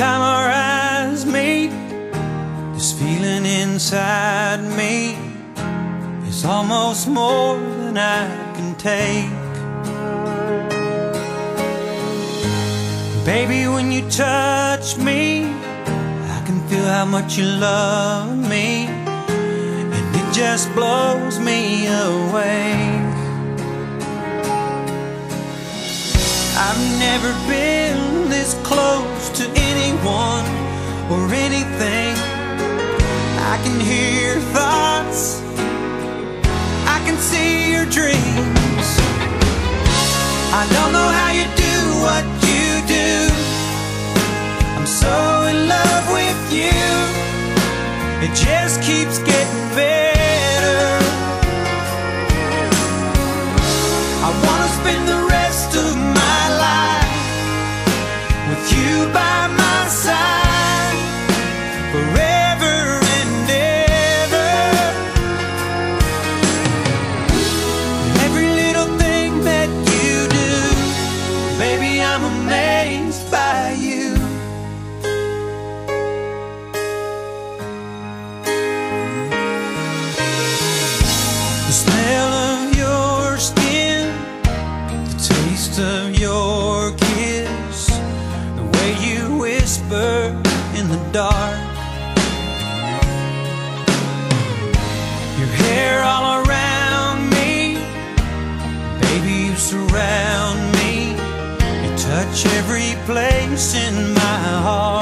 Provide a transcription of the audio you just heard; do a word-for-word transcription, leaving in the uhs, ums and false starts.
time our eyes meet, this feeling inside me is almost more than I can take. Baby, when you touch me, I can feel how much you love me, and it just blows me away. I've never been this close to anyone or anything. I can hear your thoughts, I can see your dreams. I don't know how you do what you do. I'm so in love with you. It just keeps getting better. I wanna spend the rest of my life with you by my side, forever and ever. Every little thing that you do, baby, I'm amazed by you. The smell of your skin, the taste of your kiss, the way you whisper in the dark, your hair all around me, baby, you surround me, you touch every place in my heart.